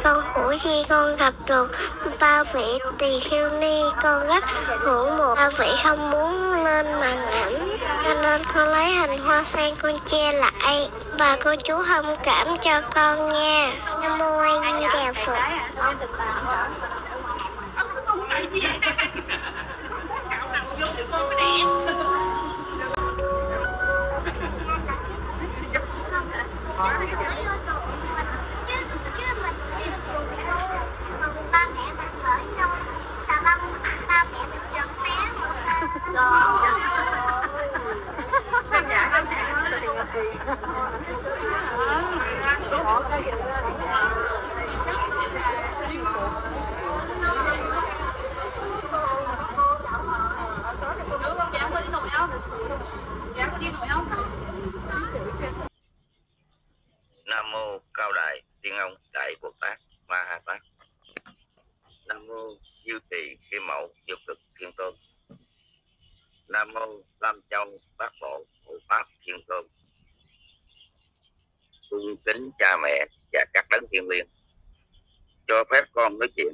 con hủ chi con gặp được ba vị tỳ kheo ni, con rất ngưỡng mộ ba vị, không muốn lên màn ảnh, cho nên con lấy hình hoa sen con che lại. Và cô chú thông cảm cho con nha. Nam mô A Di Đà Phật. Nam mô Cao Đài Tiên Ông Đại Bồ Tát Ma Ha Tát. Nam mô Dư Trì Kim Mẫu Vô Cực Thiên Tôn. Nam mô Tam Châu Bát Bộ Hộ Pháp Thiên Tôn. Cung kính cha mẹ và các đấng thiêng liêng, cho phép con nói chuyện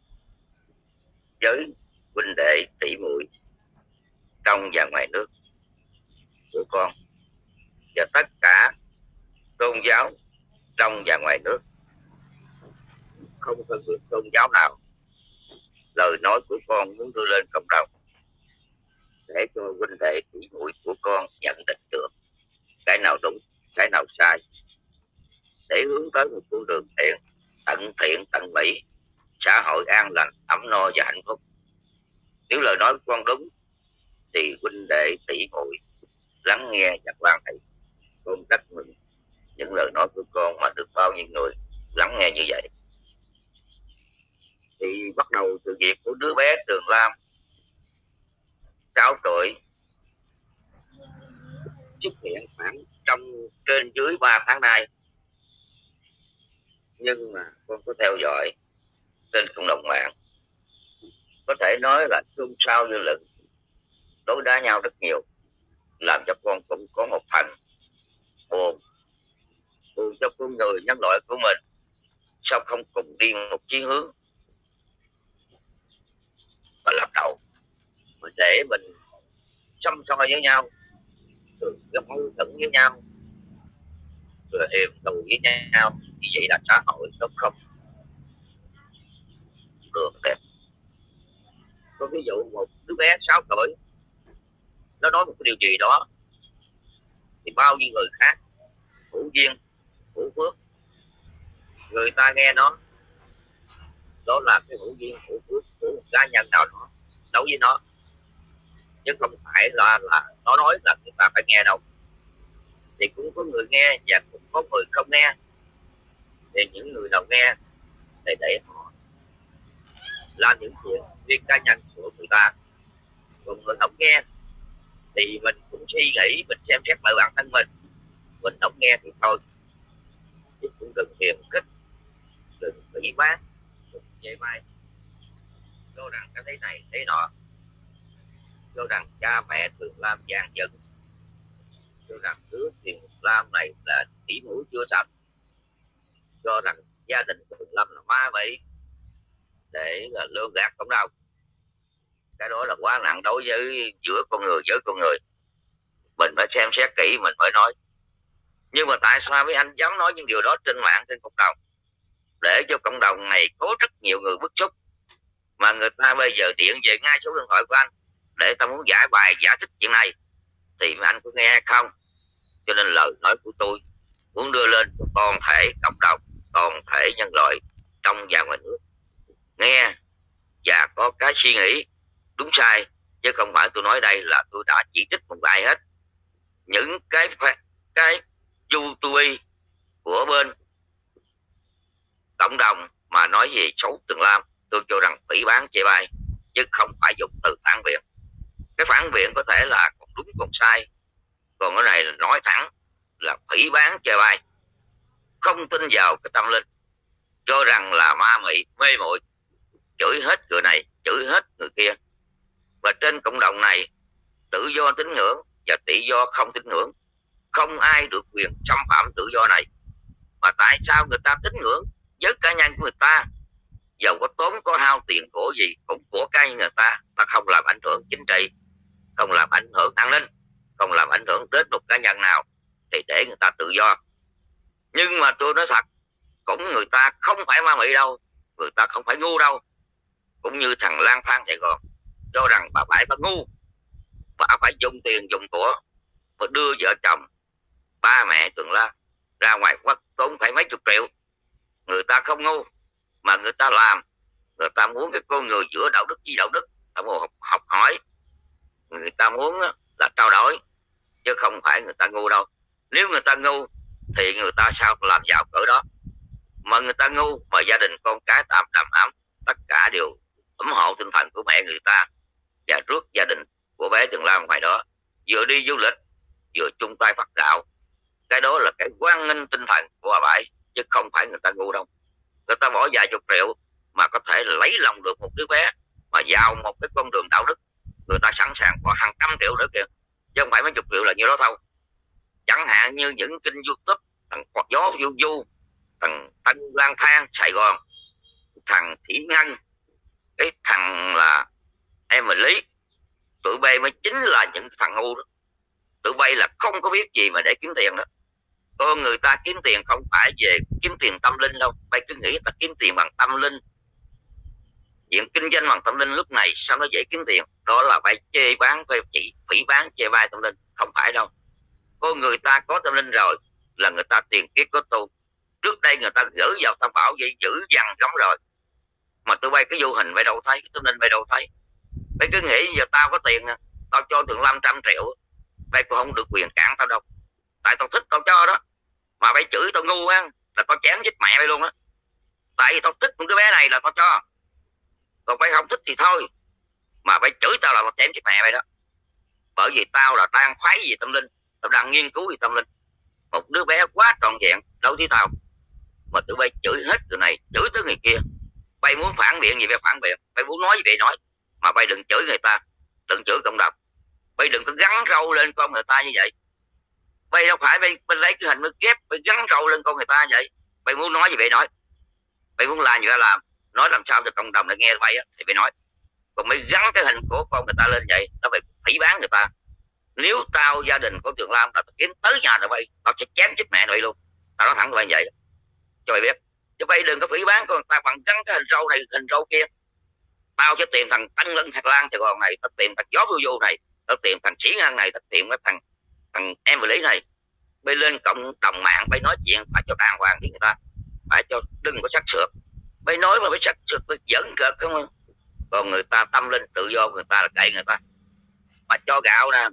với huynh đệ tỷ muội trong và ngoài nước của con và tất cả tôn giáo trong và ngoài nước, không phân biệt tôn giáo nào. Lời nói của con muốn đưa lên cộng đồng để cho huynh đệ tỷ muội của con nhận định được cái nào đúng, cái nào sai, để hướng tới một con đường thiện, tận mỹ, xã hội an lành, ấm no và hạnh phúc. Nếu lời nói của con đúng thì huynh đệ tỷ muội lắng nghe và quan hệ. Con rất mừng những lời nói của con mà được bao nhiêu người lắng nghe như vậy. Thì bắt đầu từ việc của đứa bé Trường Lam 6 tuổi xuất hiện khoảng trong trên dưới 3 tháng nay, nhưng mà con có theo dõi trên cộng đồng mạng, có thể nói là xôn xao dư luận, đối đá nhau rất nhiều, làm cho con cũng có một phần buồn cho con người nhân loại của mình sao không cùng đi một chí hướng và lập đầu để mình xăm soi với nhau, rồi gặp mâu thuẫn với nhau, rồi hiềm thù với nhau. Như vậy là xã hội nó không được đẹp. Có ví dụ một đứa bé 6 tuổi nó nói một cái điều gì đó thì bao nhiêu người khác hữu duyên hữu phước, người ta nghe nó, đó là cái hữu duyên hữu phước của một cá nhân nào đó đối với nó, chứ không phải là nó nói là người ta phải nghe đâu. Thì cũng có người nghe và cũng có người không nghe. Thì những người nào nghe thì để họ làm những chuyện riêng cá nhân của người ta, còn người không nghe thì mình cũng suy nghĩ, mình xem xét lại bản thân mình không nghe thì thôi, chứ cũng đừng hiềm khích, đừng phỉ báng, đừng chê bai, cho rằng cái thế này thế nọ, cho rằng cha mẹ Thường Lam gian dẫn, cho rằng đứa Thiền Lam này là tỷ mũi chưa sạch, cho rằng gia đình Thường Lam là ma mị để là lương gạt cộng đồng. Cái đó là quá nặng đối với giữa con người với con người. Mình phải xem xét kỹ mình mới nói. Nhưng mà tại sao mấy anh dám nói những điều đó trên mạng, trên cộng đồng, để cho cộng đồng này có rất nhiều người bức xúc, mà người ta bây giờ điện về ngay số điện thoại của anh để ta muốn giải bài giải thích chuyện này, thì mấy anh có nghe không? Cho nên lời nói của tôi muốn đưa lên cho toàn thể cộng đồng, toàn thể nhân loại trong và ngoài nước nghe và có cái suy nghĩ đúng sai, chứ không phải tôi nói đây là tôi đã chỉ trích một ai hết. Những cái YouTube của bên cộng đồng mà nói về xấu Thường Lam, tôi cho rằng phỉ báng chê bai, chứ không phải dùng từ phản biện. Cái phản biện có thể là còn đúng còn sai, còn cái này là nói thẳng là phỉ báng chê bai, không tin vào cái tâm linh, cho rằng là ma mị mê muội, chửi hết người này chửi hết người kia. Và trên cộng đồng này tự do tín ngưỡng và tự do không tín ngưỡng, không ai được quyền xâm phạm tự do này. Mà tại sao người ta tín ngưỡng với cá nhân của người ta, dầu có tốn có hao tiền của gì cũng của cái người ta không làm ảnh hưởng chính trị, không làm ảnh hưởng an ninh, không làm ảnh hưởng đến một cá nhân nào, thì để người ta tự do. Nhưng mà tôi nói thật, cũng người ta không phải ma mị đâu, người ta không phải ngu đâu. Cũng như thằng lang thang Sài Gòn cho rằng bà phải ngu, bà phải dùng tiền dùng của và đưa vợ chồng ba mẹ Tường Lan ra ngoài quốc tốn phải mấy chục triệu. Người ta không ngu mà người ta làm, người ta muốn cái con người giữa đạo đức với đạo đức, ta muốn học hỏi, người ta muốn là trao đổi, chứ không phải người ta ngu đâu. Nếu người ta ngu thì người ta sao làm giàu cỡ đó. Mà người ta ngu mà gia đình con cái tạm đầm ấm, tất cả đều ủng hộ tinh thần của mẹ người ta và rước gia đình của bé Tường Lan ngoài đó, vừa đi du lịch vừa chung tay phát đạo. Cái đó là cái quan nghênh tinh thần của bà Bảy, chứ không phải người ta ngu đâu. Người ta bỏ vài chục triệu mà có thể lấy lòng được một đứa bé mà vào một cái con đường đạo đức, người ta sẵn sàng bỏ hàng trăm triệu nữa kìa, chứ không phải mấy chục triệu là nhiêu đó thôi. Chẳng hạn như những kênh YouTube thằng Quạt Gió Du Du, thằng Tân Lang Thang Sài Gòn, thằng Thủy Ngân, cái thằng là Emily, tụi bay mới chính là những thằng ngu đó. Tụi bay là không có biết gì mà để kiếm tiền đó. Con người ta kiếm tiền không phải về kiếm tiền tâm linh đâu. Bay cứ nghĩ ta kiếm tiền bằng tâm linh, chuyện kinh doanh bằng tâm linh lúc này sao nó dễ kiếm tiền. Đó là bay chê bán, phải chỉ phỉ bán, chê bai tâm linh. Không phải đâu. Con người ta có tâm linh rồi là người ta tiền kiết có tu. Trước đây người ta gửi vào tam bảo vậy giữ dằn lắm rồi, mà tụi bay cái vô hình bay đâu thấy, cái tâm linh bay đâu thấy. Bay cứ nghĩ giờ tao có tiền, tao cho Tường 500 triệu, bay cũng không được quyền cản tao đâu. Tại tao thích tao cho đó. Mà bay chửi tao ngu á là tao chém chết mẹ bay luôn á. Tại vì tao thích một đứa bé này là tao cho. Còn bay không thích thì thôi. Mà bay chửi tao là tao chém chết mẹ bay đó. Bởi vì tao là đang khoái về tâm linh, tao đang nghiên cứu về tâm linh. Một đứa bé quá trọn vẹn đâu thấy tao. Mà tụi bay chửi hết từ này chửi tới người kia. Bay muốn phản biện gì bay phản biện, bay muốn nói gì bay nói. Mà bay đừng chửi người ta, đừng chửi cộng đồng. Bay đừng có gắn râu lên con người ta như vậy. Bay đâu phải bay lấy cái hình mới ghép, bay gắn râu lên con người ta vậy. Bay muốn nói gì bay nói, bay muốn làm gì bay làm. Nói làm sao cho cộng đồng để nghe bay thì bay nói. Còn bay gắn cái hình của con người ta lên vậy, nó phải phỉ bán người ta. Nếu tao gia đình của Tường Lan, tao kiếm tới nhà rồi bay, tao sẽ chém chết mẹ rồi luôn. Tao nói thẳng với bay vậy cho bay biết. Chứ bay đừng có phỉ bán con người ta bằng gắn cái hình râu này hình râu kia. Tao sẽ tìm thằng Tân Lân Thạch Lan Sài Gòn này, tao tìm thằng Gió Vô này, tao tìm thằng Sĩ Ngân này, tao tìm cái thằng Emily này. Bay lên cộng đồng mạng bay nói chuyện phải cho đàng hoàng với người ta, phải cho đừng có sắc sược. Bay nói mà phải sắc sược tôi giỡn cợt không. Còn người ta tâm linh tự do người ta là kệ người ta. Mà cho gạo nè,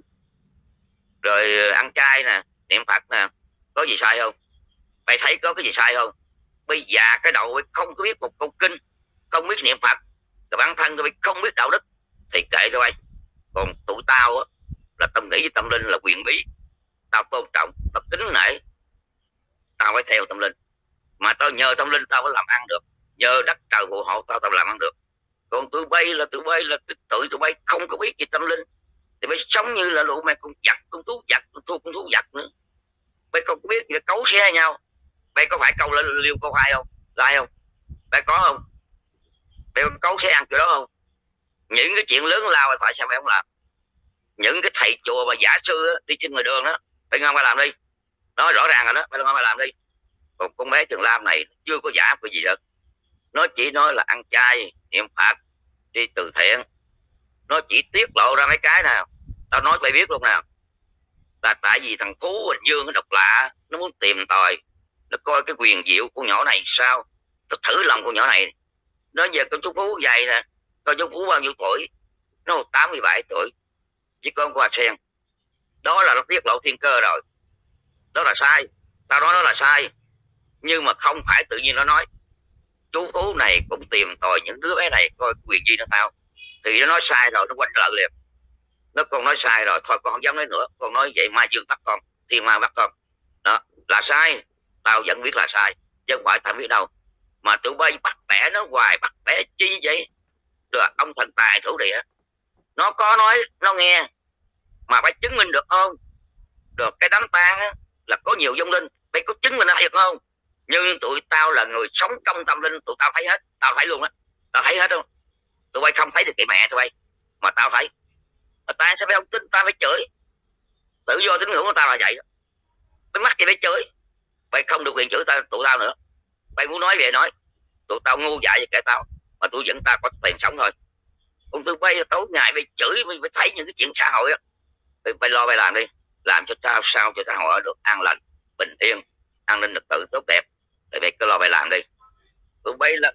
rồi ăn chay nè, niệm Phật nè, có gì sai không? Bay thấy có cái gì sai không? Bây già cái đầu không có biết một câu kinh, không biết niệm Phật, rồi bản thân tôi không biết đạo đức thì kệ cho bay. Còn tụi tao á là tao nghĩ với tâm linh là quyền bí, tao tôn trọng, tao kính nể, tao phải theo tâm linh. Mà tao nhờ tâm linh tao phải làm ăn được, nhờ đất trời phù hộ tao làm ăn được. Còn tụi bay là tụi bay không có biết gì tâm linh thì bay sống như là lũ mẹ con giặc, con thú giặc, con thú giặc nữa. Bay không có biết gì cấu xe nhau. Bay có phải câu lên liêu câu hai không? Lại không? Bay có không? Bay có cấu xe ăn kiểu đó không? Những cái chuyện lớn lao tại sao bay không làm? Những cái thầy chùa mà giả sư á, đi trên ngoài đường đó, bay ngon phải làm đi. Nói rõ ràng rồi đó, bay ngon phải làm đi. Còn con bé Tường Lan này chưa có giả cái gì được. Nó chỉ nói là ăn chay, niệm Phật, đi từ thiện. Nó chỉ tiết lộ ra mấy cái nào. Tao nói bay biết luôn nào. Là tại vì thằng Phú Bình Dương nó độc lạ, nó muốn tìm tòi, nó coi cái quyền diệu của nhỏ này sao. Nó thử lòng của nhỏ này. Nó giờ con chú Phú vậy nè, con chú Phú bao nhiêu tuổi? Nó 87 tuổi. Chỉ con Hoa Sen. Đó là nó tiết lộ thiên cơ rồi. Đó là sai. Tao nói nó là sai. Nhưng mà không phải tự nhiên nó nói. Chú Phú này cũng tìm tòi những đứa bé này coi quyền gì nó tao. Thì nó nói sai rồi, nó quanh lại liền. Nó còn nói sai rồi, thôi con không dám nói nữa. Con nói vậy ma dương bắt con, thiên ma bắt con. Đó, là sai. Tao vẫn biết là sai. Chứ không phải tao biết đâu. Mà tụi bay bắt bẻ nó hoài, bắt bẻ chi vậy? Rồi ông thần tài thủ địa, nó có nói, nó nghe. Mà phải chứng minh được không? Được cái đám tang á, là có nhiều vong linh. Phải có chứng minh được không? Nhưng tụi tao là người sống trong tâm linh, tụi tao thấy hết, tao thấy luôn á, tao thấy hết luôn. Tụi bay không thấy được cái mẹ tụi bay, mà tao thấy. Mà ta sao phải không tin, ta phải chửi. Tự do tín ngưỡng của tao là vậy đó. Cái mắt thì phải chửi. Bay không được quyền chửi tụi tao nữa. Bay muốn nói về nói. Tụi tao ngu dại về kể tao, mà tụi vẫn ta có tiền sống thôi. Còn tụi bay tối ngày bay chửi, bay thấy những cái chuyện xã hội á. Bay lo bay làm đi, làm cho sao cho xã hội được an lành, bình yên, an ninh trật tự tốt đẹp. Thì bay cứ lo bay làm đi. Tụi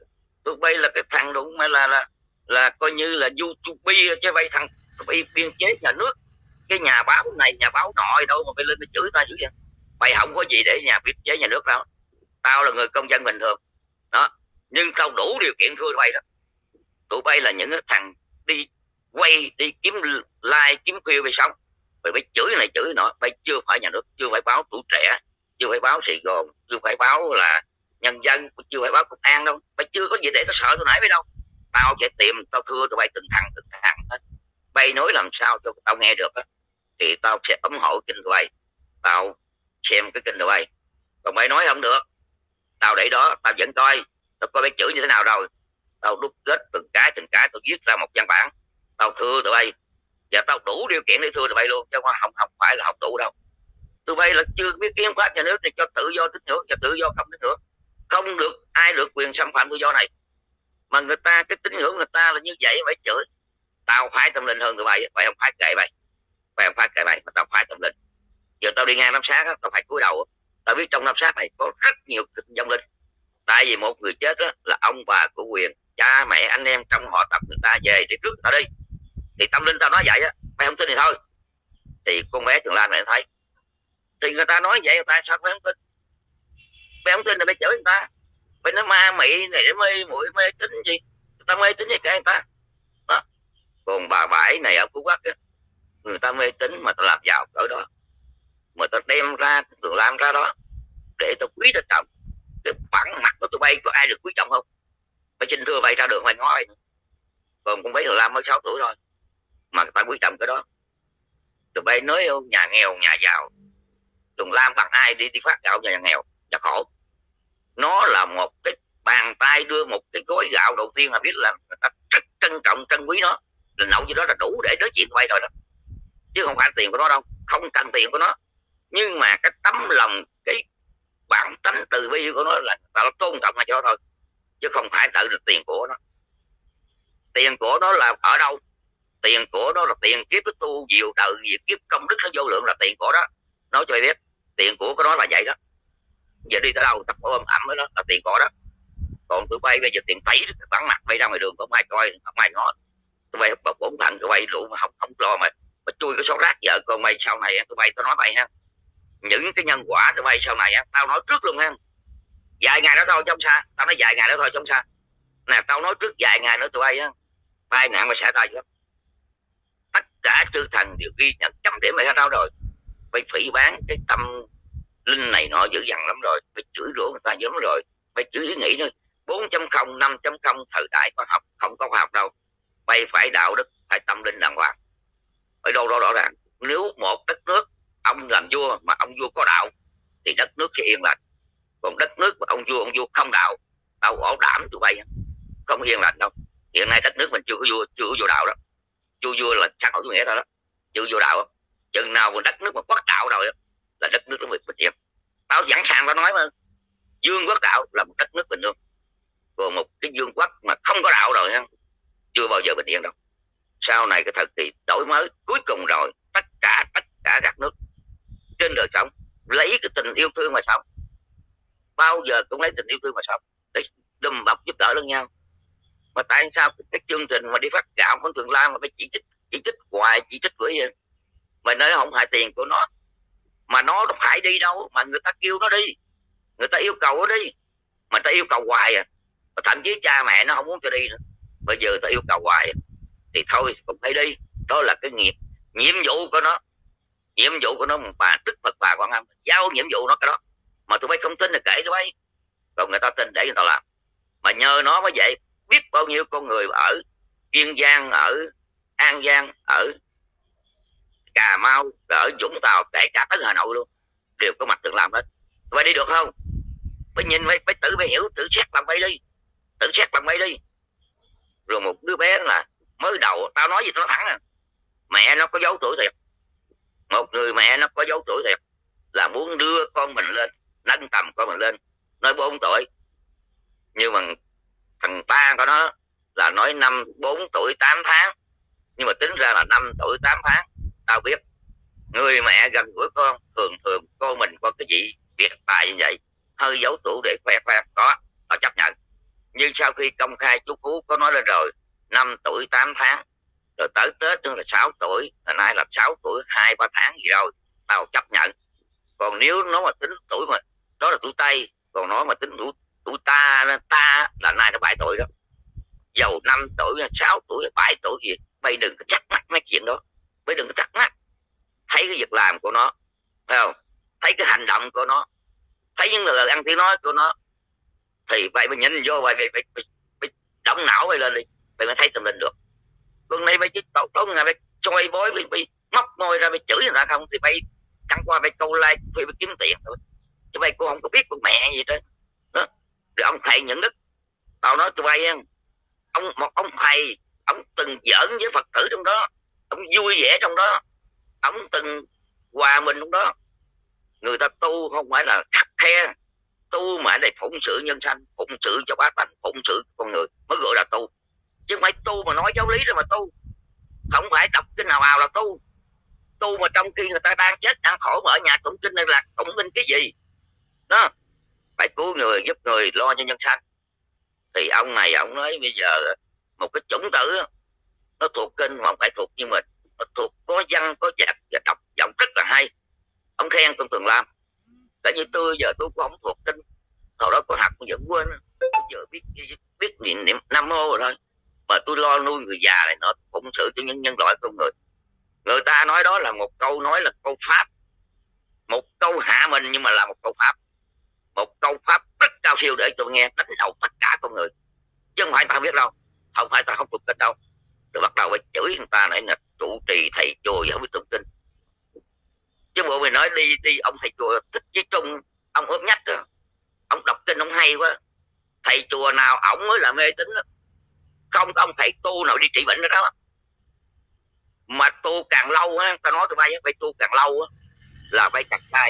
bay là cái thằng đúng mà là coi như là YouTube chứ bay thằng bay biên chế nhà nước, cái nhà báo này nhà báo nọ đâu mà bay lên bay chửi ta dữ vậy. Bay không có gì để biên chế nhà nước đâu. Tao là người công dân bình thường đó, nhưng tao đủ điều kiện thưa tụi bay đó. Tụi bay là những thằng đi quay, đi kiếm like, kiếm view về xong rồi bay chửi này chửi nọ. Bay chưa phải nhà nước, chưa phải báo Tuổi Trẻ, chưa phải báo Sài Gòn, chưa phải báo là Nhân Dân, chưa phải báo Công an đâu. Bay chưa có gì để tao sợ tụi nãy biết đâu. Tao sẽ tìm, tao thưa tụi bay từng thằng hết. Bay nói làm sao cho tao nghe được á, thì tao sẽ ủng hộ kênh tụi bay, tao xem cái kênh tụi bay. Còn bay nói không được, tao để đó, tao vẫn coi, tao coi bay chửi như thế nào rồi, tao đúc kết từng cái tao viết ra một văn bản, tao thưa tụi bay, và tao đủ điều kiện để thưa tụi bay luôn, chứ không phải là không đủ đâu. Tụi bay là chưa biết kiến pháp nhà nước thì cho tự do tín ngưỡng và tự do không tín ngưỡng, không được ai được quyền xâm phạm tự do này. Mà người ta cái tín ngưỡng người ta là như vậy phải chửi. Tao phải tâm linh hơn tụi bay, phải không phải kệ bay, phải không phải kệ bay, mà tao phải tâm linh. Giờ tao đi ngang Nam Sát á, tao phải cúi đầu. Tao biết trong Nam Sát này có rất nhiều vong linh. Tại vì một người chết á, là ông bà của Quyền, cha mẹ anh em trong họ tập người ta về để trước tao đi. Thì tâm linh tao nói vậy á, mày không tin thì thôi. Thì con bé Trường Lan mày thấy, thì người ta nói vậy, người ta sao mày không tin? Mày không tin thì mày chửi người ta. Mày nói ma mị này để mê muội mê tín gì, người ta mê tín gì cả người ta đó. Còn bà Bãi này ở Phú Quốc á, người ta mê tín mà ta làm giàu cỡ đó, mà ta đem ra Trường Lan ra đó để ta quý ta trọng. Cái bản mặt của tụi bay có ai được quý trọng không? Phải xin thưa bay ra đường mày nói. Còn con bé Trường Lan mới 6 tuổi thôi mà người ta quý trọng cái đó. Tụi bay nói nhà nghèo nhà giàu, Trường Lan bằng ai đi phát gạo nhà nghèo nhà khổ. Nó là một cái bàn tay đưa một cái gói gạo đầu tiên là biết là người ta rất trân trọng trân quý nó, là nậu gì đó là đủ để nói chuyện quay rồi đó, chứ không phải tiền của nó đâu, không cần tiền của nó. Nhưng mà cái tấm lòng, cái bản tánh từ bi của nó là ta tôn trọng cho nó thôi, chứ không phải tự được tiền của nó. Tiền của nó là ở đâu? Tiền của nó là tiền kiếp nó tu nhiều đời, kiếp công đức nó vô lượng là tiền của đó. Nói cho mày biết, tiền của nó là vậy đó. Giờ đi tới đâu tập ôm ẩm với nó là tiền của đó. Còn tụi bay bây giờ tiền tẩy bản mặt bay ra ngoài đường có ai coi, không ai ngó. Tụi bay bọc bổn thằng tụi bay rượu mà không lo mà chui cái số rác vợ con bay sau này tụi bay tao nói bay ha. Những cái nhân quả tụi bay sau này tao nói trước luôn ha. Vài ngày đó thôi trong xa, tao nói vài ngày đó thôi trong xa. Nè tao nói trước vài ngày nữa tụi bay á, tai nạn mà xả tay chứ. Tất cả chư thần đều ghi nhận chấm điểm mày hết đâu rồi. Phải phỉ bán cái tâm linh này nọ dữ dằn lắm rồi, phải chửi rủa người ta dữ lắm rồi, phải chửi ý nghĩ nữa. 4.0, 5.0 thời đại khoa học, không có khoa học đâu. Bay phải đạo đức, phải tâm linh đàng hoàng. Ở đâu đó rõ ràng, nếu một đất nước ông làm vua mà ông vua có đạo thì đất nước sẽ yên lành. Còn đất nước mà ông vua không đạo, tao ổ đảm tụi bay không yên lành đâu. Hiện nay đất nước mình chưa có vua đạo đó. Vua là xã hội chủ nghĩa thôi đó, chưa vua đạo đó. Chừng nào mà đất nước mà quốc đạo rồi đó, là đất nước nó bình yên. Tao sẵn sàng tao nói mà, vương quốc đạo là một đất nước bình thường. Còn một cái vương quốc mà không có đạo rồi chưa bao giờ bình yên đâu. Sau này cái thời kỳ đổi mới cuối cùng rồi, tất cả các nước trên đời sống lấy cái tình yêu thương mà sống, bao giờ cũng lấy tình yêu thương mà sống, để đùm bọc giúp đỡ lẫn nhau. Mà tại sao cái chương trình mà đi phát gạo con Trường Lan mà phải chỉ trích hoài, chỉ trích với vậy? Mày nói không phải tiền của nó, mà nó phải đi đâu mà người ta kêu nó đi, người ta yêu cầu nó đi, mà ta yêu cầu hoài mà thậm chí cha mẹ nó không muốn cho đi nữa. Bây giờ ta yêu cầu hoài thì thôi cũng phải đi. Đó là cái nhiệm vụ của nó, nhiệm vụ của nó. Bà Đức Phật bà Quan Âm giao nhiệm vụ nó cái đó, mà tụi bay không tin là kệ tụi bay, còn người ta tin để người ta làm. Mà nhờ nó mới vậy, biết bao nhiêu con người ở Kiên Giang, ở An Giang, ở Cà Mau, ở Vũng Tàu, kể cả tới Hà Nội luôn, đều có mặt Trường Lan hết. Tụi bay đi được không? Phải nhìn, phải tự phải hiểu, tự xét làm bay đi, tự xét làm bay đi. Rồi một đứa bé là mới đầu, tao nói gì tao nói thẳng à, mẹ nó có dấu tuổi thiệt, một người mẹ nó có dấu tuổi thiệt, là muốn đưa con mình lên, nâng tầm con mình lên, nói 4 tuổi, nhưng mà thằng ba của nó là nói 4 tuổi 8 tháng, nhưng mà tính ra là 5 tuổi 8 tháng. Tao biết người mẹ gần gũi con, thường con mình có cái gì việc tài như vậy, hơi giấu tuổi để khoe có, tao chấp nhận. Nhưng sau khi công khai chú Phú có nói lên rồi 5 tuổi 8 tháng, rồi tới Tết nữa là 6 tuổi, là nay là 6 tuổi 2-3 tháng gì rồi, tao chấp nhận. Còn nếu nó mà tính tuổi mà đó là tuổi Tây, còn nó mà tính tuổi ta là nay nó 7 tuổi đó. Dầu 5 tuổi, 6 tuổi, 7 tuổi gì, mày đừng có chắc mắt mấy chuyện đó, mày đừng có chắc mắt. Thấy cái việc làm của nó, phải không? Thấy cái hành động của nó, thấy những lời ăn tiếng nói của nó, thì vậy mày nhìn vô, vậy mày động não mày lên đi, mày mới thấy tâm linh được. Còn này mày chỉ tối ngày mày choi bói, mày móc môi ra mày chửi người ta không, thì mày chẳng qua mày câu like thuê mày kiếm tiền thôi, chứ mày cũng không có biết con mẹ gì đó. Rồi ông thầy Nhuận Đức, tao nói tụi bay, một ông thầy, ông từng giỡn với Phật tử trong đó, ông vui vẻ trong đó, ông từng hòa mình trong đó. Người ta tu không phải là khắt khe, tu mà để phụng sự nhân sanh, phụng sự cho bá tánh, phụng sự con người mới gọi là tu, chứ không phải tu mà nói giáo lý rồi mà tu. Không phải đọc kinh nào là tu. Tu mà trong khi người ta đang chết đang khổ mà ở nhà tụng kinh này là tụng kinh cái gì đó. Phải cứu người, giúp người, lo cho nhân sanh. Thì ông này ông nói bây giờ một cái chủng tử nó thuộc kinh mà không phải thuộc như mình, nó thuộc có văn có vạch và đọc giọng rất là hay. Ông khen tôi Tường Lam. Tại như tôi giờ tôi cũng không thuộc kinh, hồi đó có học tôi vẫn quên, tôi giờ biết niệm Nam Mô rồi thôi, mà tôi lo nuôi người già này nó phụng sự cho nhân loại con người. Người ta nói đó là một câu nói là câu pháp, một câu hạ mình nhưng mà là một câu pháp, một câu pháp rất cao siêu để tôi nghe đánh đầu tất cả con người, chứ không phải tao biết đâu, không phải tao không thuộc kinh đâu. Rồi bắt đầu phải chửi người ta này là trụ trì thầy chùa không biết tụng kinh. Chứ bộ mình nói đi ông thầy chùa Thích Chí Trung, ông ốm nhách đó, ông đọc kinh ông hay quá, thầy chùa nào ổng mới là mê tín đó. Không có ông thầy tu nào đi trị bệnh đó, đó. Mà tu càng lâu á, tao nói tụi bay phải tu càng lâu á là phải chặt sai.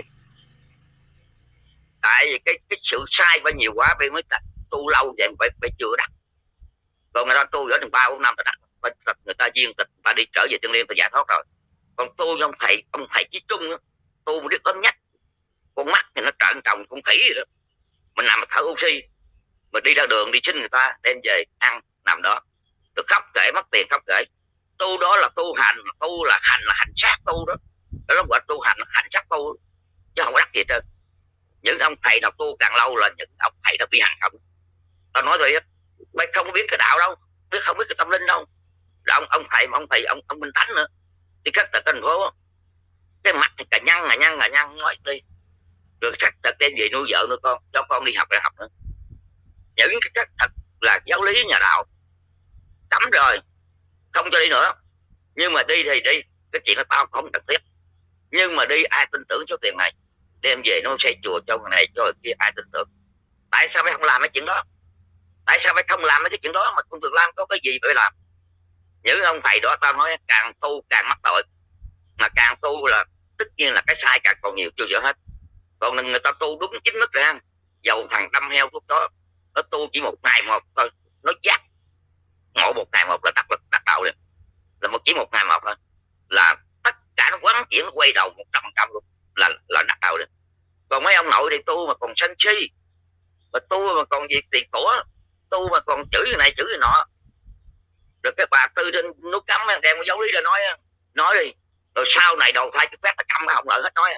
Tại vì cái sự sai phải nhiều quá phải mới tu lâu vậy, phải chưa đặt. Còn người ta tu ở 3-4 năm ta đặt, người ta duyên tịch, ta đi trở về chân liên ta giải thoát rồi. Còn tu ông thầy Chí Trung đó, tu một đứa ốm nhách, con mắt thì nó trợn tròng con khỉ rồi đó, mình nằm thở oxy, mình đi ra đường đi xin người ta đem về ăn nằm đó, được khóc kể mất tiền khóc kể. Tu đó là tu hành, tu là hành sát tu đó, đó gọi tu hành sát tu, chứ không có đắc gì hết trơn. Những ông thầy nào tu càng lâu là những ông thầy đã bị hành không. Tao nói rồi, mày không biết cái đạo đâu, không biết cái tâm linh đâu. Rồi ông thầy ông Minh Thánh nữa, đi cắt tại thành phố, cái mặt thì cả nhăn nói đi, rồi cắt tại đem về nuôi vợ nuôi con, cho con đi học đại học nữa. Những cái cách thật là giáo lý nhà đạo cấm rồi, không cho đi nữa. Nhưng mà đi thì đi, cái chuyện đó tao không cần thiết. Nhưng mà đi ai tin tưởng số tiền này, đem về nó xây chùa cho người này cho người kia, ai tin tưởng. Tại sao phải không làm cái chuyện đó? Tại sao phải không làm mấy cái chuyện đó? Mà con Tường Lam có cái gì phải làm? Những ông thầy đó tao nói càng tu càng mắc tội, mà càng tu là tất nhiên là cái sai càng còn nhiều chưa sửa hết. Còn người ta tu đúng chính mức ra, dầu thằng đâm heo thuốc đó, nó tu chỉ một ngày một thôi, nó giác ngộ một ngày một là đắc đạo liền, là chỉ một ngày một thôi, là tất cả nó quán chuyển nó quay đầu 100% luôn, là đắc đạo liền. Còn mấy ông nội thì tu mà còn sân si, mà tu mà còn gì tiền của, tu mà còn chửi người này chửi người nọ. Rồi cái bà Tư trên núi Cấm đem cái giáo lý ra nói đi, rồi sau này đầu thai cái phép là câm không lợi hết. Nói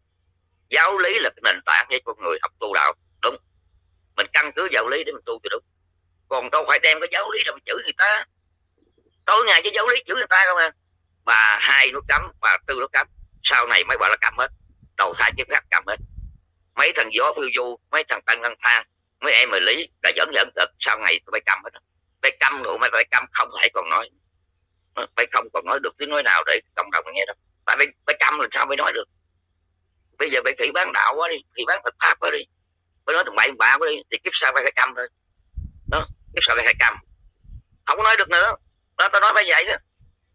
giáo lý là cái nền tảng để con người học tu đạo, đúng, mình căn cứ giáo lý để mình tu cho đúng. Còn đâu phải đem cái giáo lý ra mình chửi người ta, tối ngày cái giáo lý chửi người ta không à. Bà Hai nó cấm, bà Tư nó cấm, sau này mấy bà nó cầm hết, đầu thai cái phép cầm hết. Mấy thằng gió phiêu du, mấy thằng Tân Ngân Thang, mấy em mời lý là dẫn cực, sau này tôi phải cầm hết. Phải câm rồi, mày phải câm không thể còn nói, phải không còn nói được tiếng nói nào để cộng đồng nghe đâu. Tại phải câm làm sao mới nói được. Bây giờ phải thị bán đạo quá đi, thị bán Phật pháp quá đi, mới nói tầm bậy bạ đi thì kiếp sau phải câm thôi đó, kiếp sau phải câm, không có nói được nữa đó. Tao nói phải vậy đó.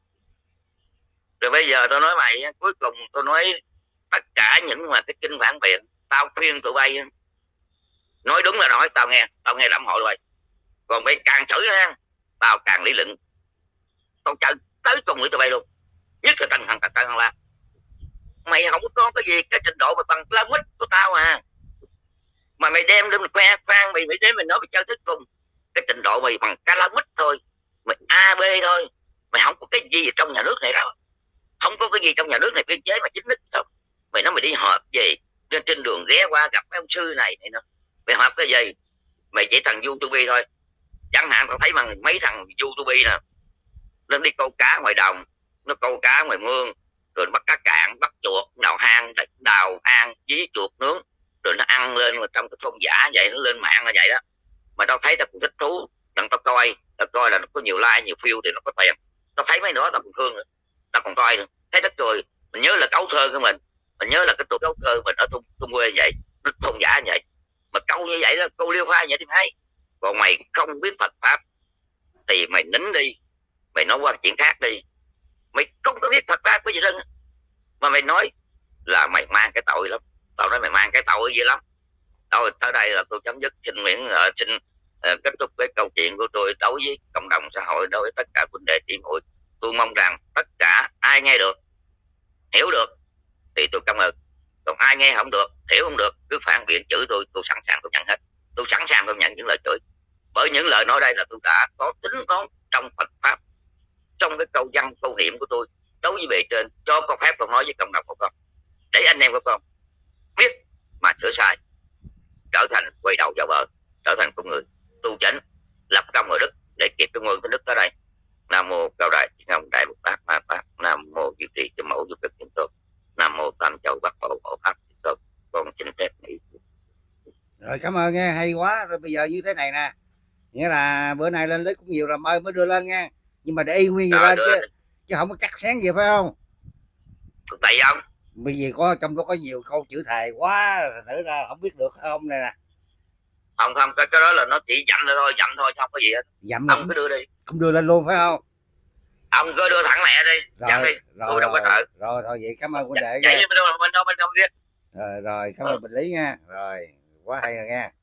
Rồi bây giờ tao nói mày, cuối cùng tao nói tất cả những mà cái kinh phản biện tao khuyên tụi bay nói đúng là nói, tao nghe lãm hội rồi, còn bây càng chửi ha tao càng lý luận, tao chơi tới cùng với tụi bay luôn, nhất là Tân Hằng La. Mày không có cái gì cái trình độ mà bằng lá quýt của tao mà mày đem lên khoe khoang, mày đem mày nói mày chơi tới cùng, cái trình độ mày bằng cá lá quýt thôi, mày AB thôi, mày không có cái gì trong nhà nước này đâu, không có cái gì trong nhà nước này biên chế mà chính thức đâu. Mày nói mày đi họp gì trên đường ghé qua gặp mấy ông sư này nữa, mày họp cái gì? Mày chỉ thằng YouTube thôi, chẳng hạn tao thấy mà mấy thằng YouTube nè lên đi câu cá ngoài đồng, nó câu cá ngoài mương, rồi nó bắt cá cạn, bắt chuột, đào hang dí chuột nướng, rồi nó ăn lên trong cái thôn giả vậy, nó lên mạng là vậy đó. Mà tao thấy tao cũng thích thú, tao coi là nó có nhiều like nhiều view thì nó có tiền. Tao thấy mấy nữa tao cũng thương nữa, tao còn coi nữa, thấy đất cười. Mình nhớ là câu thơ của mình nhớ là cái tụi câu thơ mình ở thôn quê vậy, nó thôn giả vậy, mà câu như vậy là câu liêu hoa vậy thì hay. Còn mày không biết Phật pháp thì mày nín đi, mày nói qua chuyện khác đi, mày không có biết Phật pháp cái gì đâu mà mày nói là mày mang cái tội lắm. Tao nói mày mang cái tội gì lắm. Thôi tới đây là tôi chấm dứt, xin kết thúc cái câu chuyện của tôi đối với cộng đồng xã hội, đối với tất cả huynh đệ tỷ muội. Tôi mong rằng tất cả ai nghe được, hiểu được thì tôi cảm ơn, còn ai nghe không được, hiểu không được, cứ phản biện chửi tôi sẵn sàng tôi nhận hết, tôi sẵn sàng tôi nhận những lời chửi, bởi những lời nói đây là tôi đã có tính toán trong Phật pháp, trong cái câu văn câu niệm của tôi đối với bề trên, cho con phép con nói với cộng đồng của con, để anh em của con biết mà sửa sai, trở thành quay đầu vào bờ, trở thành con người tu chánh, lập công ở đức để kịp cái nguồn cái đức tới đây. Nam mô Cao Đại Ngọc Đại Bồ Tát Ma Tát, Nam mô Diệu Trì Cho Mẫu Giúp Đức Thiên Tôn, Nam mô Tam Châu Bắc Bộ Hộ Pháp Thiên Tôn. Con xin phép nghỉ. Rồi cảm ơn nghe, hay quá. Rồi bây giờ như thế này nè, nghĩa là bữa nay lên lấy cũng nhiều làm ơi mới đưa lên nha, nhưng mà để y nguyên vậy lên chứ không có cắt xén gì phải không? Tại không? Bởi vì có trong đó có nhiều câu chữ thề quá, thử ra không biết được không này nè. Không, cái đó là nó chỉ dặm thôi, không có gì hết. Dặm ông cứ đưa đi. Không đưa lên luôn phải không? Ông cứ đưa thẳng lẹ đi, dặm đi. Tôi đâu có sợ. Rồi thôi vậy cảm ơn huynh đệ nha. Mình đâu biết. Rồi cảm ơn Bình Lý nha. Rồi quá hay rồi nha.